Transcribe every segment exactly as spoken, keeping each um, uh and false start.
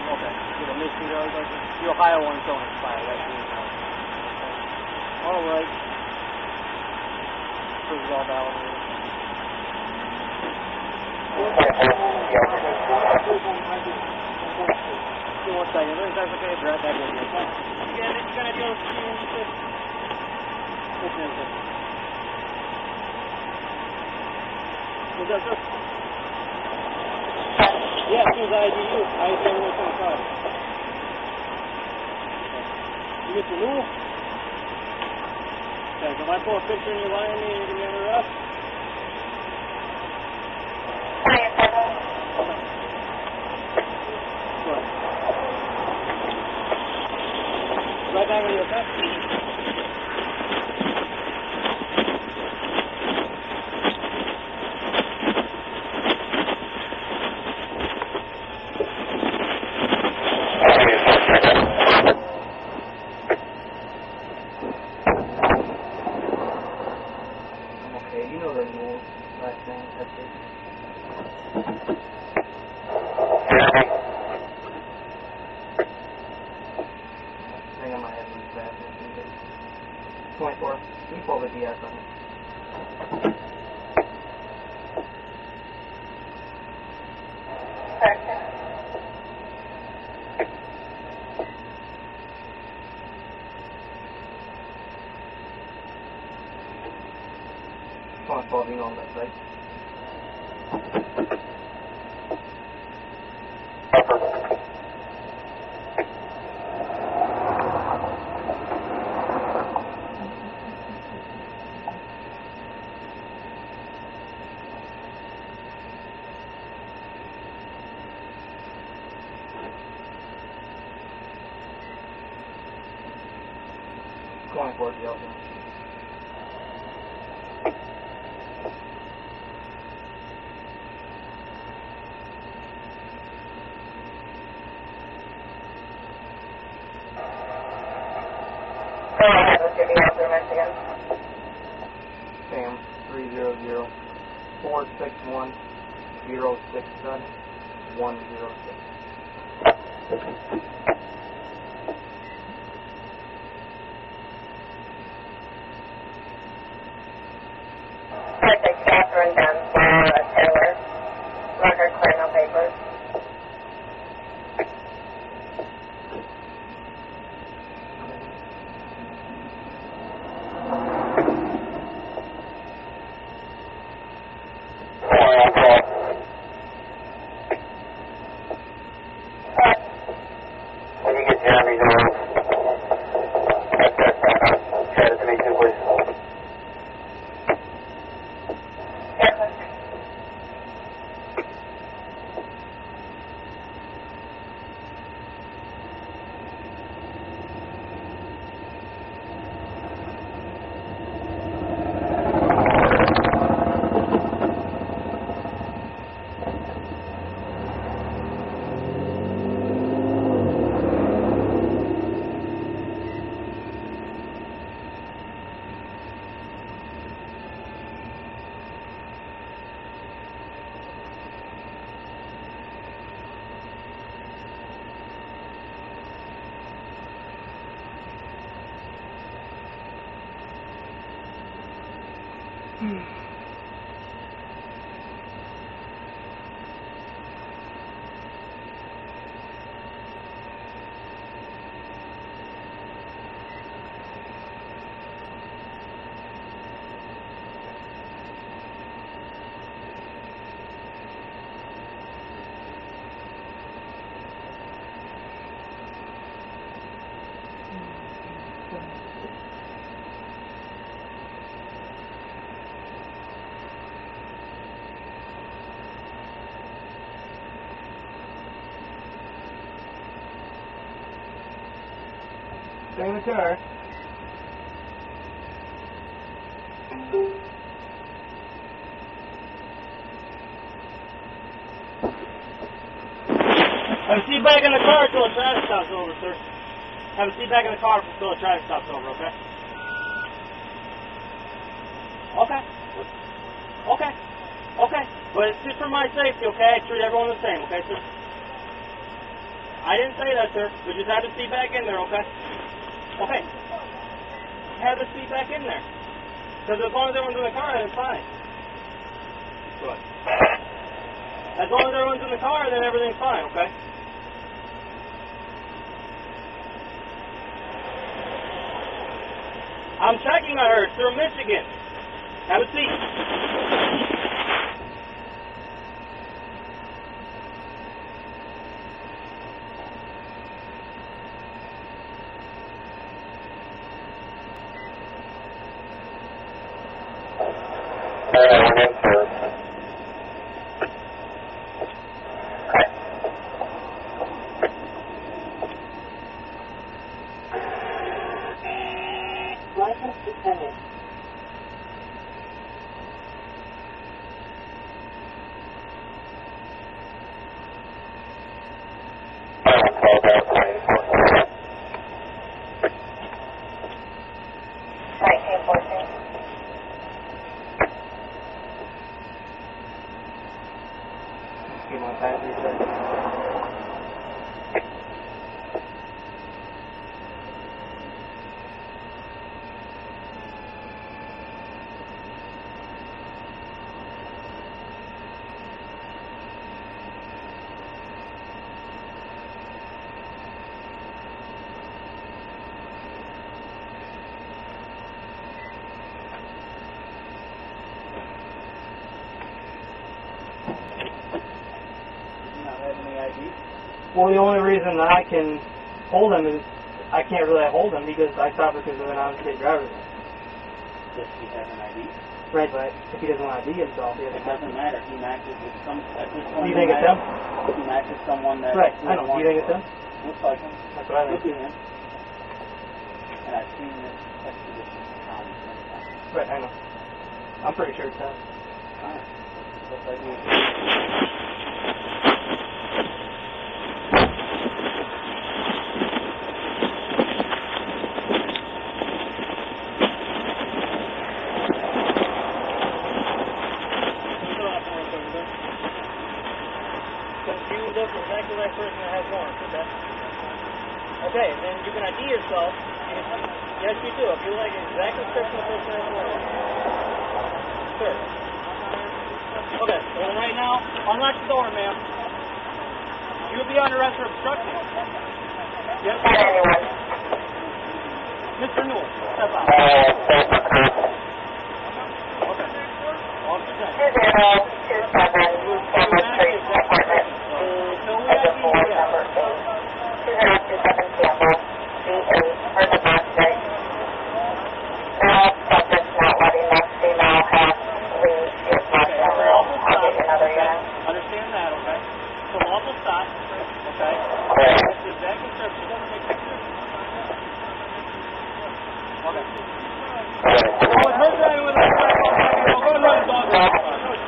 Okay. You know, Michigan, the Ohio ones don't expire. That's the reason. Okay. All right. This is all valid. Give me one second. That's okay. I'll be right back with you. Okay. Yeah, this is going to deal with you. Listen, listen. Is that good? Yeah, as soon as I I D you, I D you what's on the car. You get your move? Okay, so if I pull a picture and you lie on me and you're going to be under arrest? Okay. Good. Right back with you, okay? twenty-four. You pull the D S on it. twenty-four being on that side. twenty-four is the other. Sam three zero zero four six one zero six seven one zero six. Kathryn Said, record clear, no papers. When you get to Army North, chat it to me too, please. Stay in the car. Have a seat back in the car until the traffic stop's over, sir. Have a seat back in the car until the traffic stop's over, okay? Okay. Okay. Okay. But it's just for my safety, okay? I treat everyone the same, okay, sir? I didn't say that, sir. We just had the seat back in there, okay? Okay. Have the seat back in there. Because as long as everyone's in the car, then it's fine. Good. As long as everyone's in the car, then everything's fine, okay? I'm checking on her. It's through Michigan. Have a seat. License suspended. nineteen fourteen. Give my battery back. Well, the only reason that I can hold him is I can't really hold him because I stopped because of an out-of-state driver. Does he have an I D? Right, but if he doesn't want to I D himself, he It doesn't. doesn't matter. He matches with some. At this point, Do you think he it's him? matches- He matches someone that. Right, I know. Do you think it's him? Looks like him. That's what I Could be think. him. And I've seen this expedition county many times. Right, I know. I'm pretty sure it's him. Alright. Looks like he. Look exactly like person that has warrants, okay? Okay, and then you can I D yourself. Yes, you do. If you like exact description of the person that has warrants. Sure. Okay, well right now, unlock the door, ma'am. You'll be under arrest for obstruction. Yes, sir. Mister Newell, step out. Okay. Officer Said. two zero two seven Campbell Street, apartment as a full number eight. two zero two seven Campbell, B eight, for domestic. Now, subject not letting that female have leave. She is not in the room. I'll get you another unit. Understand that, okay? So lawful stop, okay? That's the exact description. Okay. So with her driving with a go ahead and run the dog out.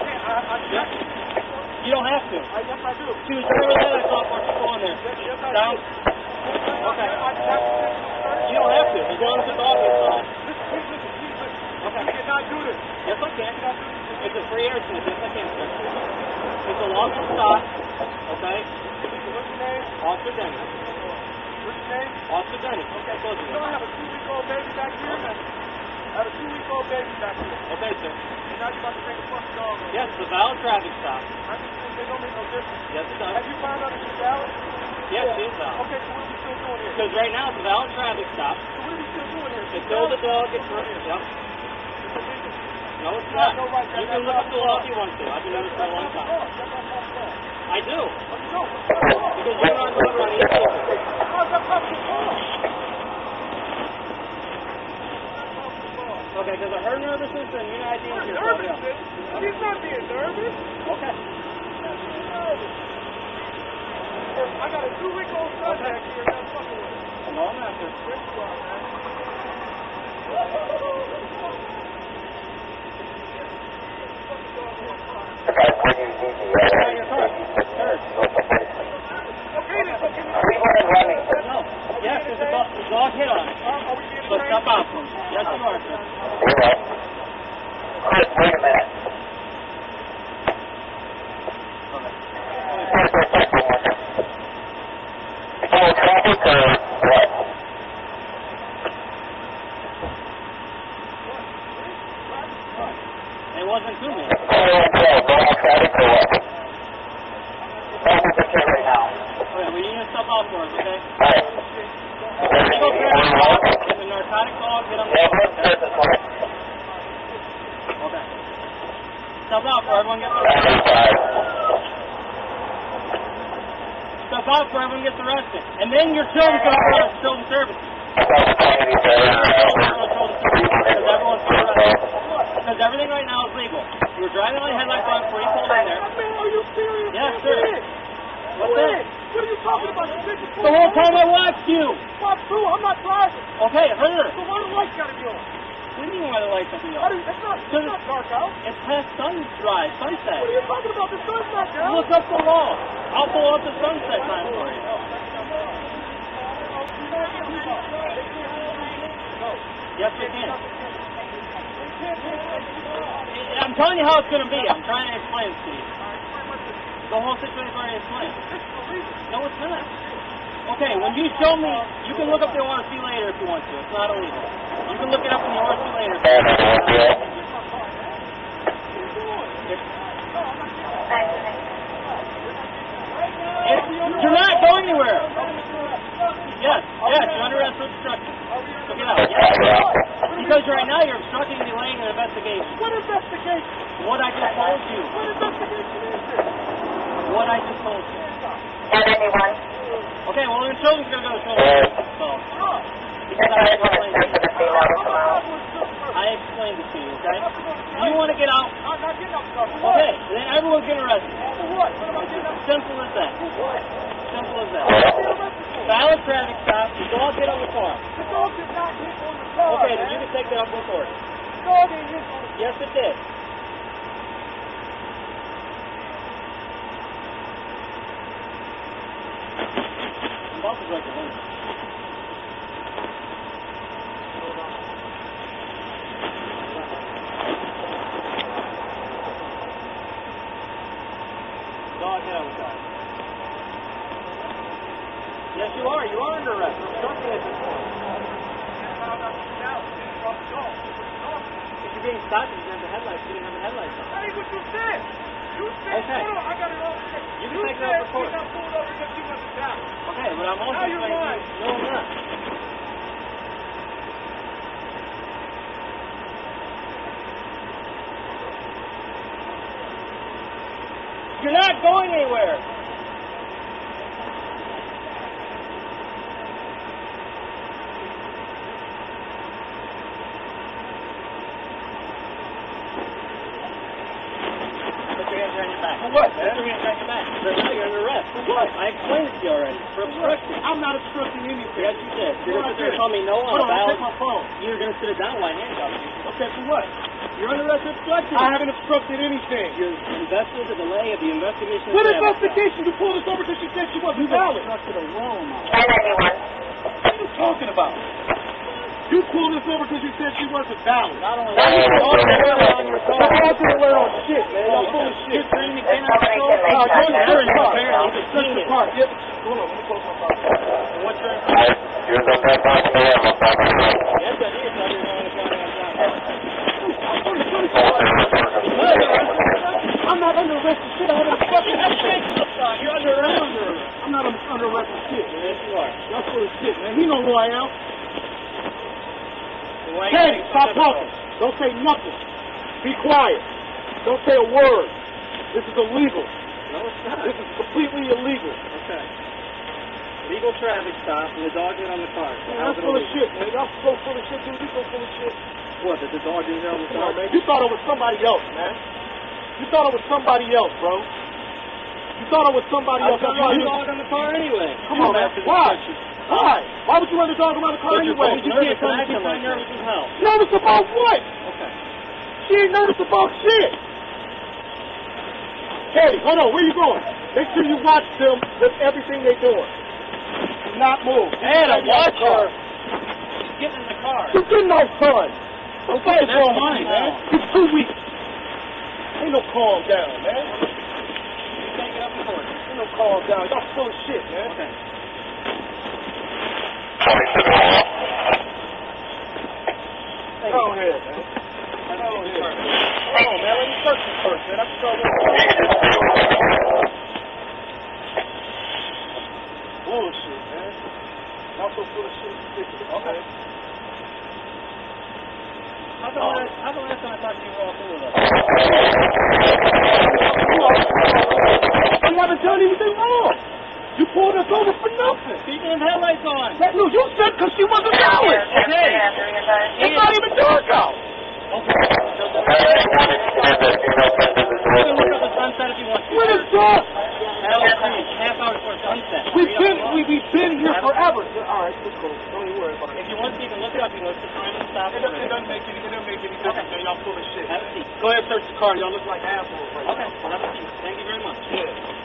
You don't have to. I guess I do. She was driving with that off for people on there. Down. Okay. You don't have to. As long as the dog is on. Okay. You cannot do this. Yes, I can. It's a free air sniff. Yes, I can, sir. It's a lawful stop. Okay? What's your name? Officer Denny. What's your name? Officer Denny. Okay, close it. You don't have a two-week-old baby back here? I have a two-week-old baby back here. Okay, sir. You're not about to bring a fucking dog over. Yes, it's a valid traffic stop. I just think they don't make no difference. Yes, it does. Have you found out if it's valid? Yes, it is valid. Okay, so what are we still doing here? Because right now it's a valid traffic stop. So what are we still doing here? Until the dog gets rid of it. Yep. No, it's not. No right. You can look up the law if you want to. I've been doing this for a long time. I do. Because you're not going around eating. Okay, because of her nervousness and you know I D yourself. Nervousness? He's not being nervous. Okay. I got a two-week-old son back here and I'm fucking with him. No, I'm not. Yes, you are, man. No. Yes, there's a dog, a dog hit on it. So step out, please. Yes, you are, sir. Chris, wait a minute. here right now. Okay, well, you need to step out for us, okay? Alright. Illegal traffic stop, get the narcotic dog, get on the Yeah, car, where's okay? the one? Okay. Step out for everyone gets arrested. Step out for everyone gets arrested. And then your children's going to go to children's services. Because everyone's going to arrest. Because everything right now is legal. You were driving on your headlight bump before you pulled in there. Are you serious? Yes, sir. What's that? What are you talking about? The whole time I watched you. Not true. I'm not driving. Okay, her. So why the lights gotta be on? What do you mean why the lights have to be How on? do you, it's not, it's not dark out. It's past sunrise, sunset. What are you talking about? The sun's not down. Look up the law. I'll pull up the sunset time for you. Yes, we can. I'm telling you how it's going to be. I'm trying to explain it to you. The whole situation is already explained. No, it's not. Okay, when you show me, you can look up the O R C later if you want to. It's not illegal. You can look it up in the O R C later. It's, you're not going anywhere. Yes, yes, you're under arrest for obstruction. So get out. Yes. Because right now you're obstructing and delaying an investigation. What investigation? What I just told you. What investigation is this? What I just told you. ten ninety-one. Okay, well, the children's going to go to children's. So, because I explained it to you. I explained it to you, okay? You want to get out? I'm not getting up. For what? Okay, then everyone's getting arrested. For what? What am I getting up for? Simple as that. What? Simple as that. What am I getting arrested for? Valid traffic stop. The dog get on the car. The dog did not hit on the car. Okay, then man. you can take that up in court. The dog ain't hit on the car. Yes, it did. Bump is like a hundred. Dog get on the car. Yes, you are. You are under arrest. You're obstructing at this point. If you're being stopped, you didn't have the headlights. You didn't have the headlights on. That ain't what you said. You said, Okay. hold on, I got it all. You can you take it said up for court. you're not pulled over because you wasn't down. Okay, but I'm also Now you're explaining to lying. you. No, I'm not. You're not going anywhere. Put your hands behind your back. For what, Put your hands behind your back. But now you're under arrest. For what? I explained it to you already. For obstruction. I'm not obstructing anything. Yes, you did. You're What going to I did? tell me no on Hold a on, valid. take my phone. You're going to sit it down while I handcuff you. Okay, for what? You're under arrest for obstruction. I haven't obstructed anything. You're investing the delay of the investigation. What of the investigation? You pulled us over because you said she wasn't valid. obstructed a roll, ten ninety-one. What are you talking about? You pulled us over because you said she wasn't valid. Not only that, you're all on your car. Y'all didn't learn on shit, man. Y'all full of shit. You're trying to get out of control. Somebody No, can you're make in the car. Apparently, he's a Search the genius. car. Yep. Hold on, let me close my car. What's your... You're the best on the air, motherfucker. Yes, I did. Tell you on the county on top. I'm not under arrest for shit. I haven't obstructed anything. You're under arrest. I'm not under arrest for shit, man. Yes, you are. Y'all full of shit, man. He know who I am. So why you Teddy, think stop so talking. Don't say nothing. Be quiet. Don't say a word. This is illegal. No, it's not. This is completely illegal. Okay. Legal traffic stop and the dog get on the car. So Man, how's that's it full of illegal? shit, man. Y'all so full of shit, dude. You so full of shit. What, that the dog didn't get on the Come car, on, man. You thought it was somebody else, man. You thought it was somebody else, bro. You thought it was somebody I else. was That's why the you... dog on the car anyway. Come on, man. Why? Why? Why would you run the dog around the car But you're anyway? both You nervous can't come and and acting get like nervous as hell. Nervous about what? Okay. She ain't nervous about shit. Katie, hold on. Where you going? Make sure you watch them with everything they doing. Do not move. Adam, Get out watch the car. her. Get in the car. You're getting no fun. Don't Okay, fucking that's wrong with fine, you, man. man. You're too weak. Ain't no calm down, man. You take it up in court. Ain't no calm down. Y'all full of shit, man. Okay. Go ahead, man. Go ahead. Hold on, man. Let me search you first, man. I can go full of shit, man. Y'all so full of shit, it's ridiculous. Okay. How come, last, how come last time I talked to you were all cool with us? You haven't done anything wrong. You pulled us over for nothing. Speaking of headlights on. That no, you said because she wasn't going. Okay. It's not even dark out. Okay. You can look at the sunset if you want to. When it's dark. L three, half hour before sunset. We've been, we, we've been here forever. All right, it's cool. Don't even worry about it. If you want to, you can look it up. You can look at the time and stop. It doesn't, it doesn't make any, it doesn't make any difference, man. Y'all full of shit. Have a seat. Go ahead and search the car. Y'all look like assholes right Okay, now. well, have a seat. Thank you very much. Yeah.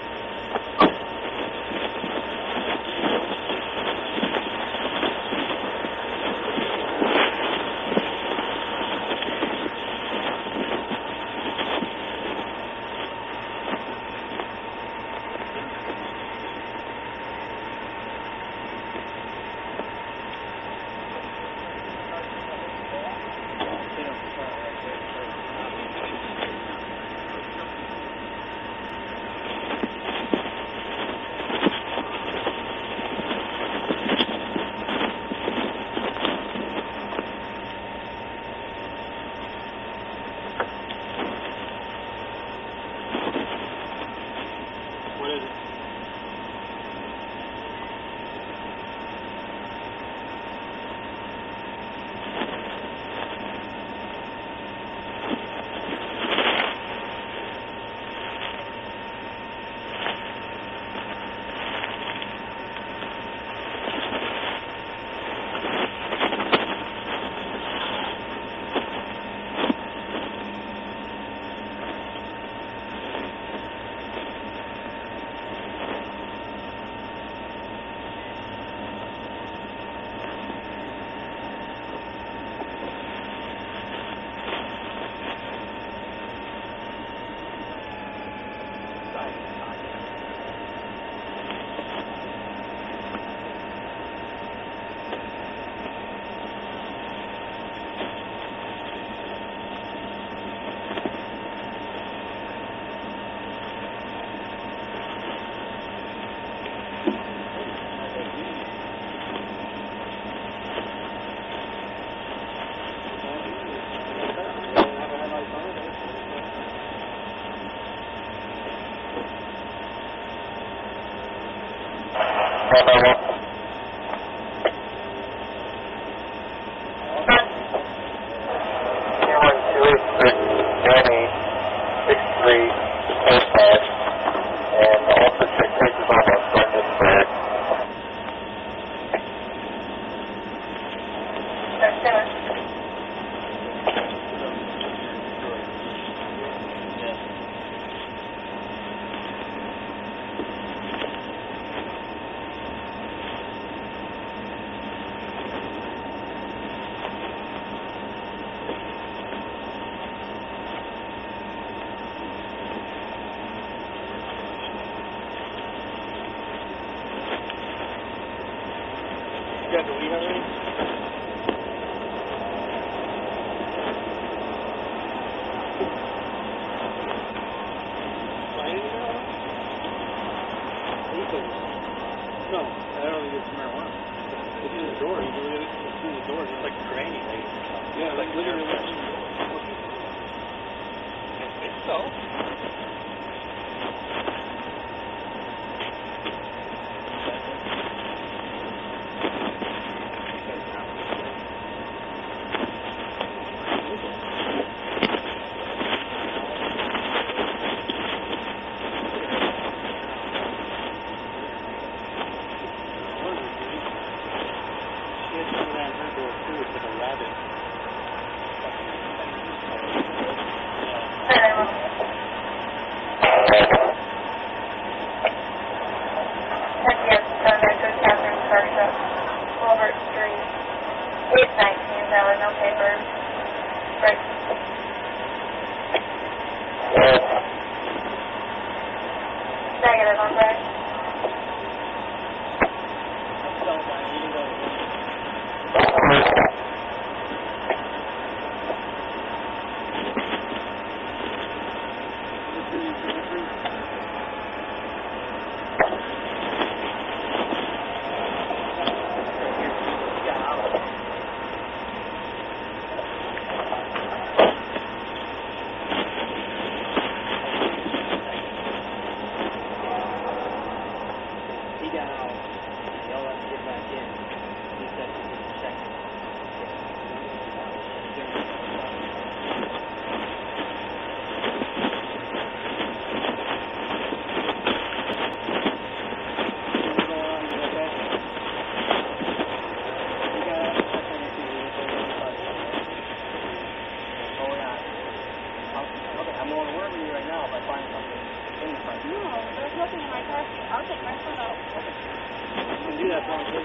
You got the weed already? No, I don't think it's marijuana. It's in the door. You can really see the door. It's like granny thing. Yeah, like literally. I think so. Negative, Andre. got out. Y'all have to get back in. He said he was checking. I'm more worried with you right now if I find something in the car. No, there's nothing in my car. I'll take my foot out. You can do that for me, please.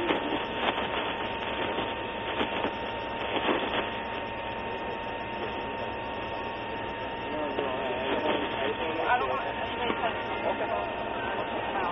I don't want anybody touching them. Okay. I will take them out.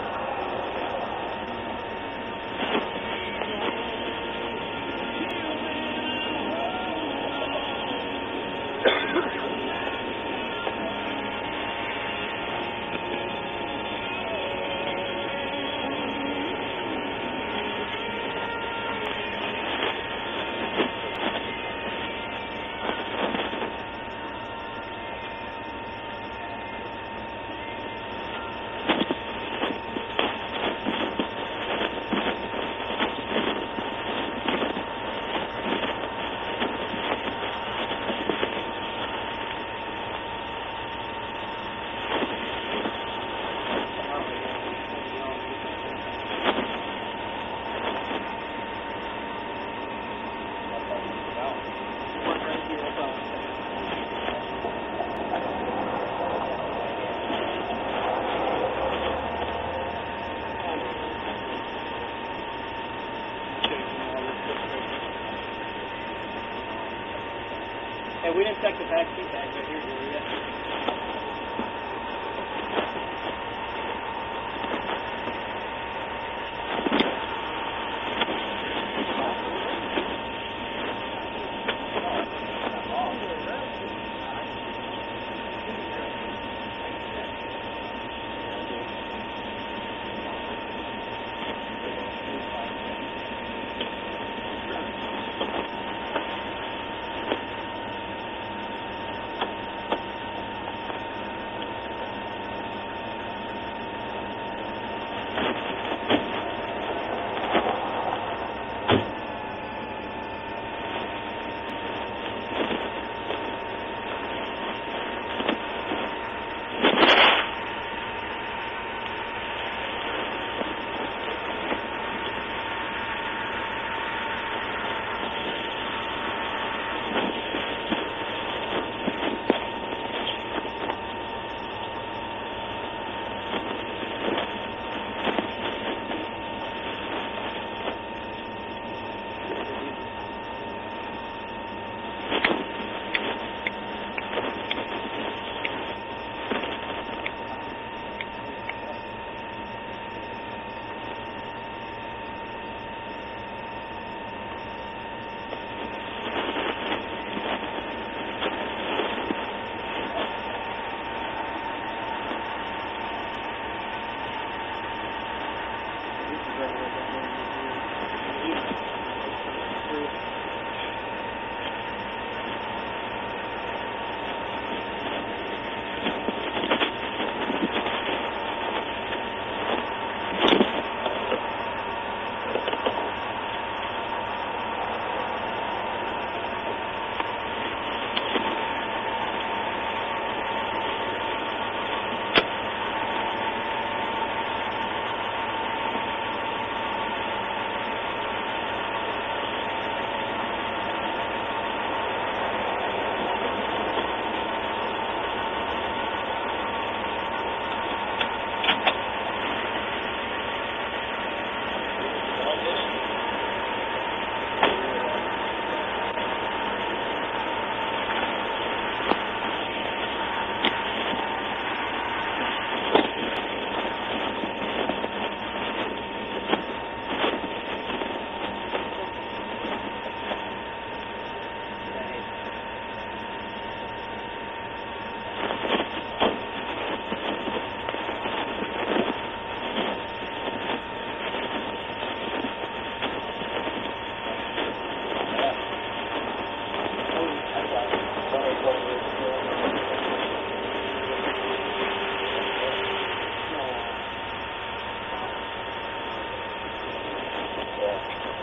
Hey, we didn't check the back seat back right here, did we? Yet?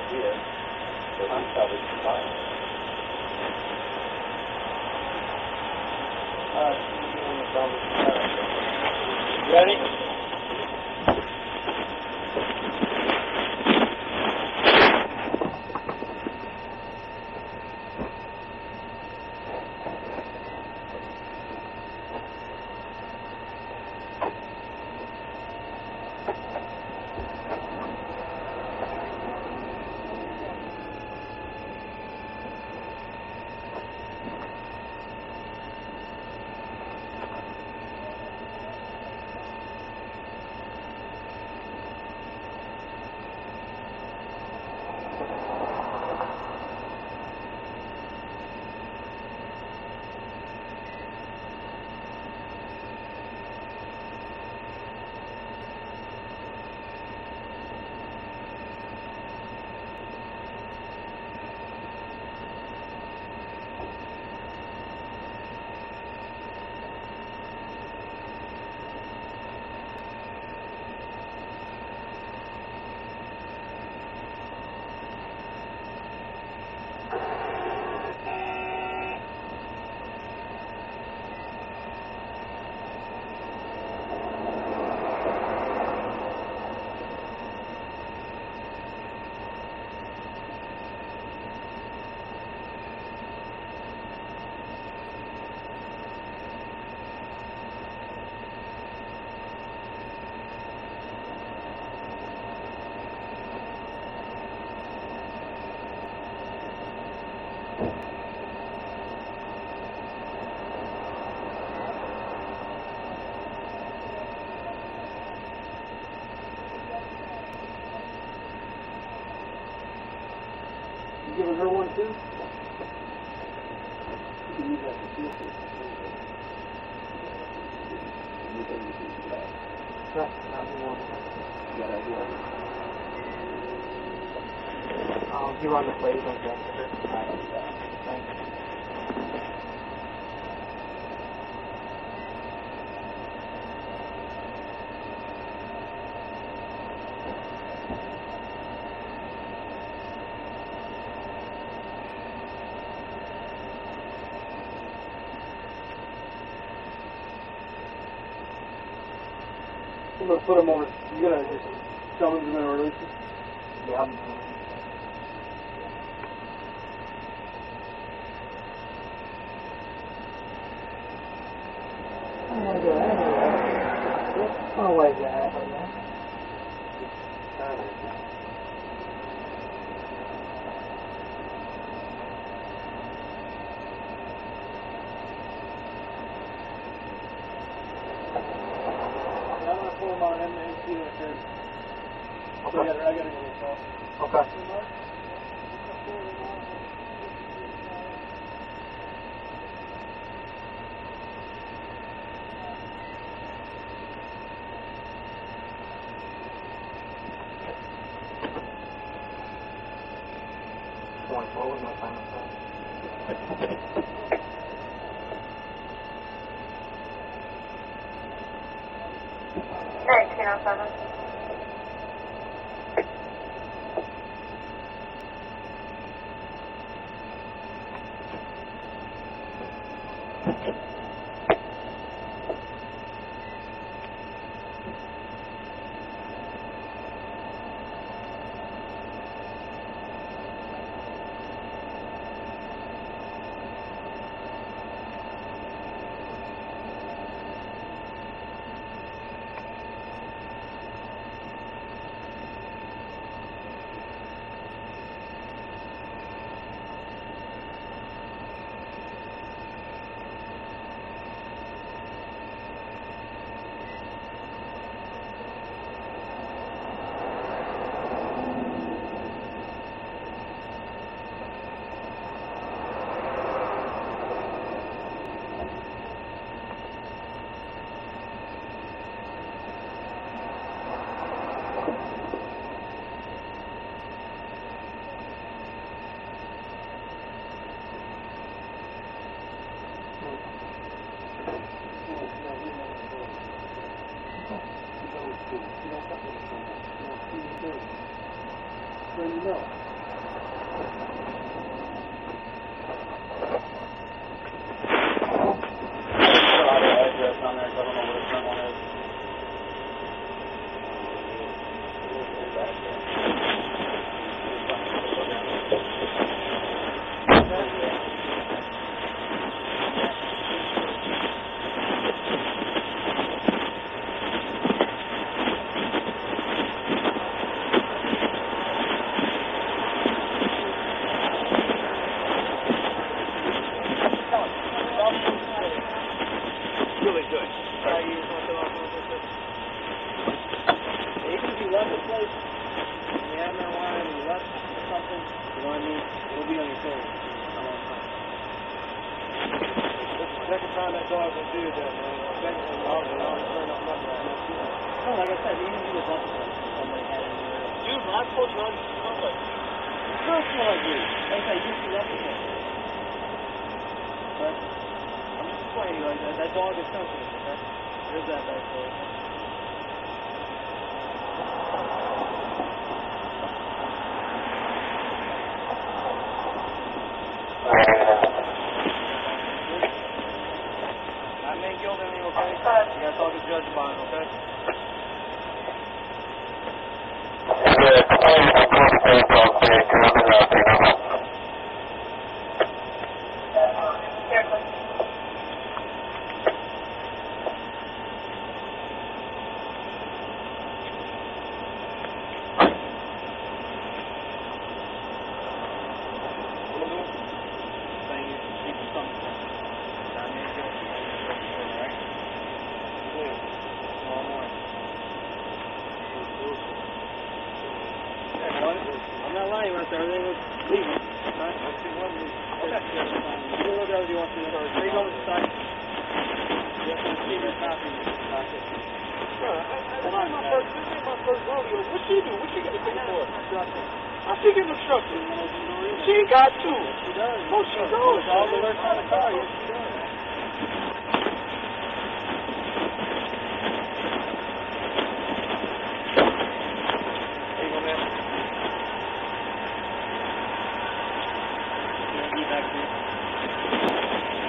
here. So I'm probably fine. Ready? You giving her one too? You can use that to feel it. Not, not one. Good idea. Um, you run the plate on that. Thanks. I'm gonna put them over. You gotta just tell them you're gonna release them. Yeah. I don't wanna go anywhere. I don't like that. Pull them out and see what they're. Okay. I gotta, I gotta go with that. Okay. Going forward, no time to nineteen oh seven. So you know. place, and you have marijuana and you left or something, you know what I mean? It'll be on your toes. A long time. This is the second time that dog has did that, man. Second time, I was always turning up nothing right now. No, like I said, even do the bumper plates if somebody had it in there. Dude, I told you not to smell like this. Of course smell like weed. Like I said, you see that before. But I'm just explaining, like that, that dog is sensitive, okay? There's that back there. Not man killed anything, okay? You gotta talk to the judge about it, okay? I'm not lying right there. Everything was legal. Right? Okay. You can look at it if you want to. Take over the side. You have to see your copy. This ain't my first, this ain't my first rodeo. What she do? What she get a ticket for? How she get instructed? She ain't got to. She does. Oh, she knows. All the alerts on the car. Yes, she does. There you go, man. Back here.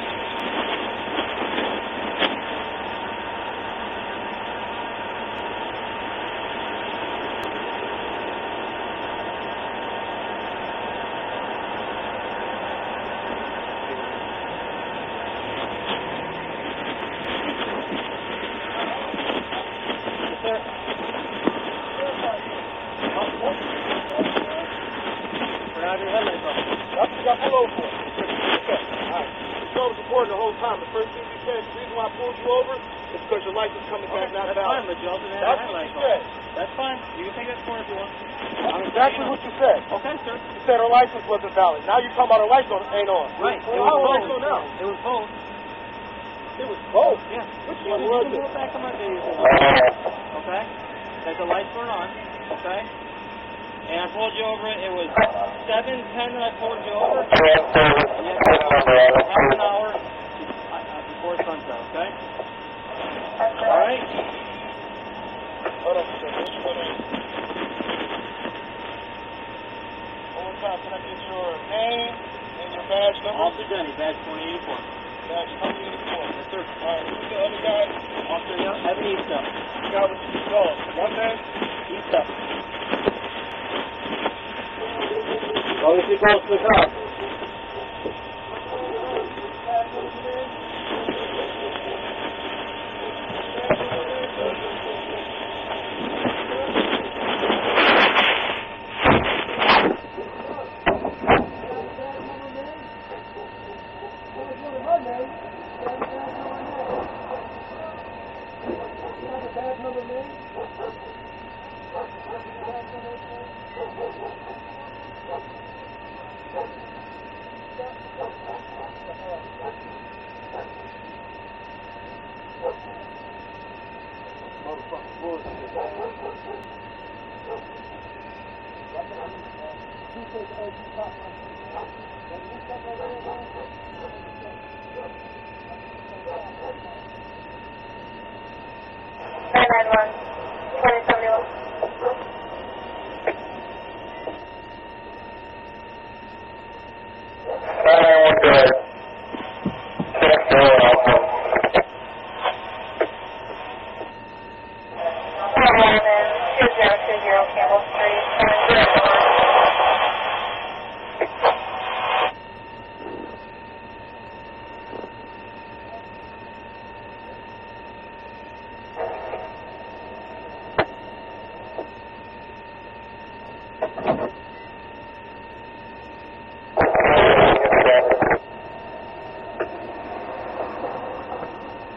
The whole time. The first thing you said, the reason why I pulled you over is because your license coming back not That's valid. fine, but you also have That's a what you license. said. That's fine. You can take that for if you want. That's exactly what you said. Okay, sir. You said her license wasn't valid. Now you're talking about her license ain't on. Right. Well, It how was license both. on now? It was both. It was both. Yeah. Which You one can, was you can it? pull it back on my video. Okay? That the lights weren't on. Okay? And I pulled you over. It was seven ten that I pulled you over. And you had to go half an hour before sunset, okay? All right? Hold on a second. Hold on. One more time. Can I get your name and your badge number? Officer Denny, badge twenty eighty-four. Badge twenty eighty-four. Yes, sir. All right. Who's the other guy? Officer Evan East up. The guy with the dog. What name? East up. As long as he goes to the car. nine nine one, twenty seventy-one. two zero two zero Campbell Street, seven zero one.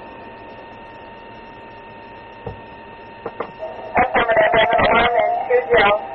Affirmative, eleven one and two zero.